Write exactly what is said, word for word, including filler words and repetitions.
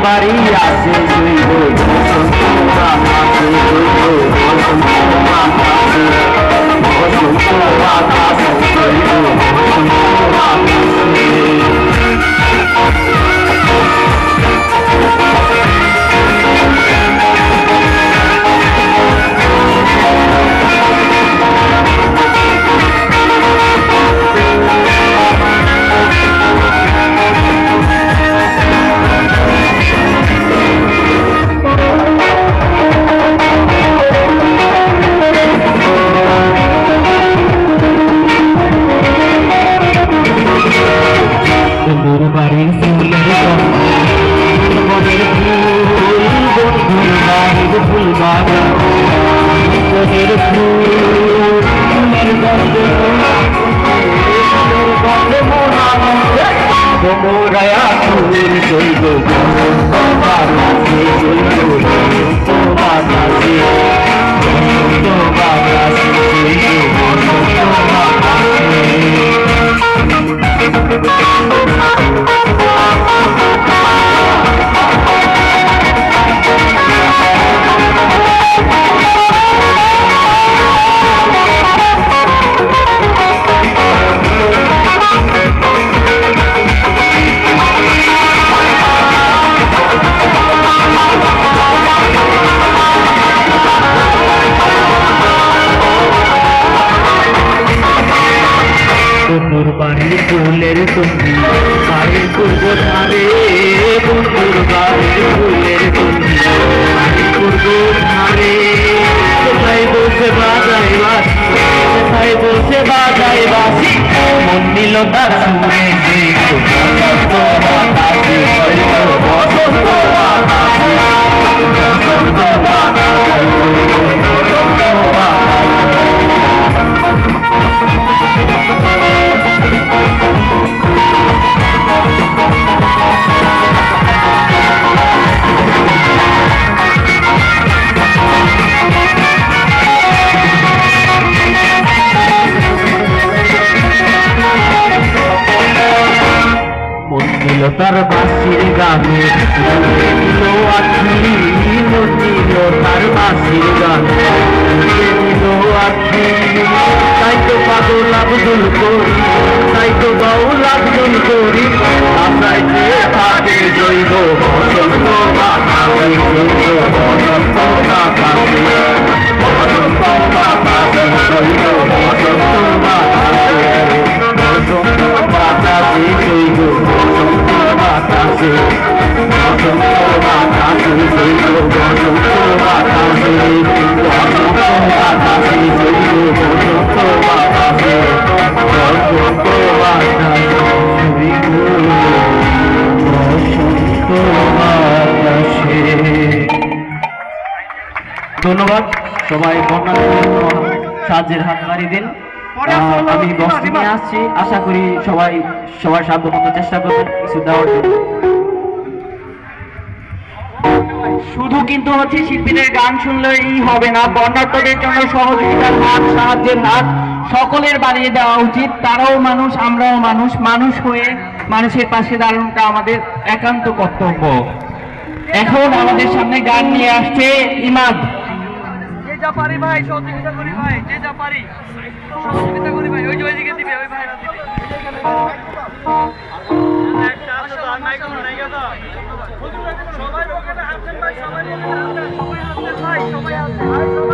বাড়ি আছে জৈব বসন্ত বাতাসে জৈব বসন্ত বাতাসে বসন্ত বাতাসে জৈব বসন্ত বাতাসে মোরায়া ফুল জৈব বসন্ত বাতাসে জৈব বসন্ত বাতাসে বসন্ত বাতাসে জৈব বসন্ত বাতাসে বন্ধুর বাড়ির ফুলের তুমি বাড়ির পূর্ব ধারে বন্ধুর বাড়ির ফুলের তুমি বাড়ির পূর্ব ধারে কোথায় বসে বাজাই বাসি কোথায় বসে বাজাই বাসি মন নিল তার সুরে বসন্ত বাতাসে বসন্ত বাতাসে বসন্ত বাতাসে বসন্ত বাতাসে তার বাঁশির গানে নিল আখি নিল তার বাঁশির গানে নিল আখি তাই তো পাগল আব্দুল করি তাই তো বাউল আব্দুল করি আশায় যে থাকে জৈব বসন্ত বাতাসে জৈব বসন্ত বাতাসে বসন্ত বাতাসে জৈব বসন্ত বাতাসে বসন্ত বাতাসে জৈব বসন্ত বাতাসে বসন্ত বাতাসে জৈব বসন্ত বাতাসে বসন্ত বাতাসে জৈব বসন্ত বাতাসে বসন্ত বাতাসে জৈব বসন্ত বাতাসে। ধন্যবাদ সবাই বন্যার জন্য সাহায্যের হাত বাড়িয়ে দিন। আমি বক্স নিয়ে আসছি, আশা করি সবাই সবার সাধ্য মতো চেষ্টা করবেন কিছু দেওয়ার জন্য। শুধু কিন্তু হচ্ছে শিল্পীদের গান শুনলেই হবে না, বন্যার্তদের জন্য সহযোগিতার হাত সাহায্যের হাত সকলের বাড়িয়ে দেওয়া উচিত। তারাও মানুষ, আমরাও মানুষ, মানুষ হয়ে মানুষের পাশে দাঁড়ানোটা আমাদের একান্ত কর্তব্য। এখন আমাদের সামনে গান নিয়ে আসছে ইমাদ। যে যা পারি ভাই সহযোগিতা করি ভাই, যে যা পারি সহযোগিতা করি ভাই। ওই যে ওইদিকে দিবে, ওই ভাইরা দিবে। সবাই পকেটে হাত দেন ভাই, সবাই পকেটে হাত দেন, সবাই হাত দেন ভাই, সবাই হাত দেন।